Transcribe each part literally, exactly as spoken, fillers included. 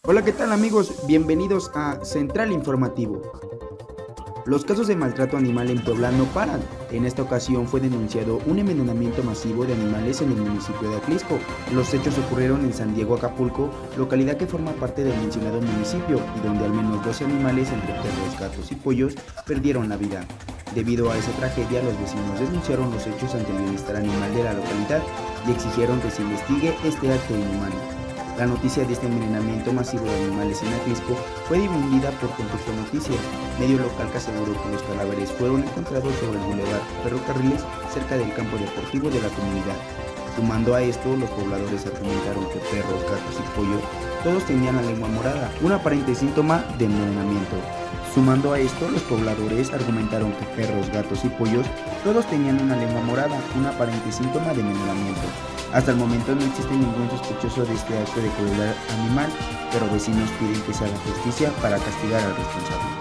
Hola, ¿qué tal amigos? Bienvenidos a Central Informativo. Los casos de maltrato animal en Puebla no paran. En esta ocasión fue denunciado un envenenamiento masivo de animales en el municipio de Atlisco. Los hechos ocurrieron en San Diego, Acapulco, localidad que forma parte del mencionado municipio y donde al menos doce animales, entre perros, gatos y pollos, perdieron la vida. Debido a esa tragedia, los vecinos denunciaron los hechos ante el bienestar animal de la localidad y exigieron que se investigue este acto inhumano. La noticia de este envenenamiento masivo de animales en Atlisco fue difundida por Contexto Noticias, medio local que aseguró que los cadáveres fueron encontrados sobre el bulevar Ferrocarriles cerca del campo deportivo de la comunidad. Sumando a esto, los pobladores argumentaron que perros, gatos y pollos todos tenían la lengua morada, un aparente síntoma de envenenamiento. Sumando a esto, los pobladores argumentaron que perros, gatos y pollos todos tenían una lengua morada, un aparente síntoma de envenenamiento. Hasta el momento no existe ningún sospechoso de este acto de crueldad animal, pero vecinos piden que se haga justicia para castigar al responsable.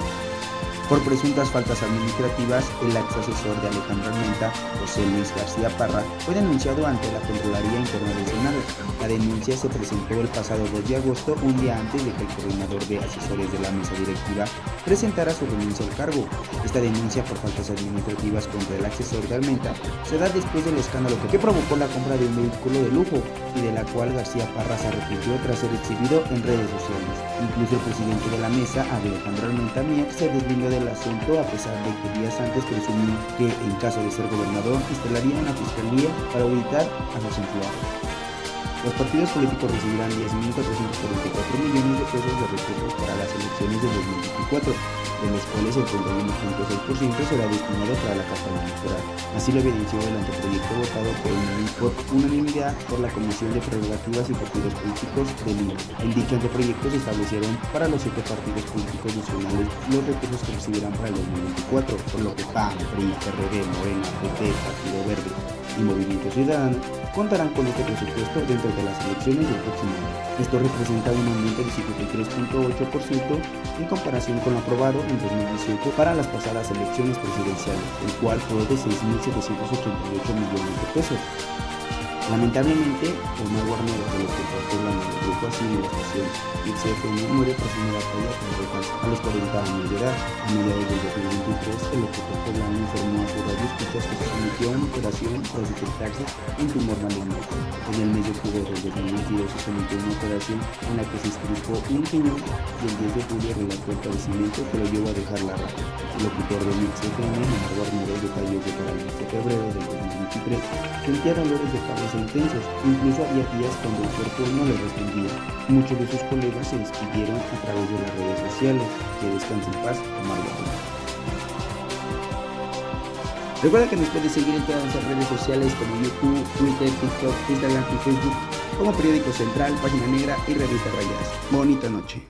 Por presuntas faltas administrativas, el ex asesor de Alejandro Armenta, José Luis García Parra, fue denunciado ante la Contraloría Interna del Senado. La denuncia se presentó el pasado dos de agosto, un día antes de que el coordinador de asesores de la mesa directiva presentara su renuncia al cargo. Esta denuncia por faltas administrativas contra el asesor de Armenta se da después del escándalo que provocó la compra de un vehículo de lujo y de la cual García Parra se arrepintió tras ser exhibido en redes sociales. Incluso el presidente de la mesa, Alejandro Armenta Mier, se deslindó del asunto a pesar de que días antes presumía que, en caso de ser gobernador, instalaría una fiscalía para auditar a los empleados. Los partidos políticos recibirán diez mil cuatrocientos cuarenta y cuatro millones de pesos de recursos para las elecciones de dos mil veinticuatro, de los cuales el treinta y uno punto seis por ciento será destinado para la campaña electoral. Así lo evidenció el anteproyecto votado por, por unanimidad por la Comisión de Prerrogativas y Partidos Políticos del I N E. En dicho anteproyecto se establecieron para los siete partidos políticos nacionales los recursos que recibirán para el dos mil veinticuatro, por lo que P A N, P R I, P R D, Morena, P T, Partido Verde y Movimiento Ciudadano contarán con este presupuesto dentro de las elecciones del próximo año. Esto representa un aumento de cincuenta y tres punto ocho por ciento en comparación con lo aprobado en dos mil dieciocho para las pasadas elecciones presidenciales, el cual fue de seis mil setecientos ochenta y ocho millones de pesos. Lamentablemente, Omar Guarnero, de los que postulan en el grupo así de la estación X F M, muere tras una batalla con drogas a los cuarenta años de edad. A mediados del dos mil veintitrés, el locutor poblano informó a su radio escuchas que se sometió a una operación tras detectarse un tumor maligno. En el mes de octubre del dos mil veintidós se sometió a una operación en la que se inscribió un riñón y el diez de julio relató el padecimiento que lo llevó a dejar la radio. El locutor de X F M, Omar Guarnero, detalló que para el mes de febrero del dos mil veintitrés sentía dolores de cabeza intensos, incluso había días cuando el cuerpo no le respondía. Muchos de sus colegas se despidieron a través de las redes sociales. Que descanse en paz, Omar Guarnero. Recuerda que nos puedes seguir en todas nuestras redes sociales como YouTube, Twitter, TikTok, Instagram y Facebook como Periódico Central, Página Negra y Revista Rayadas. Bonita noche.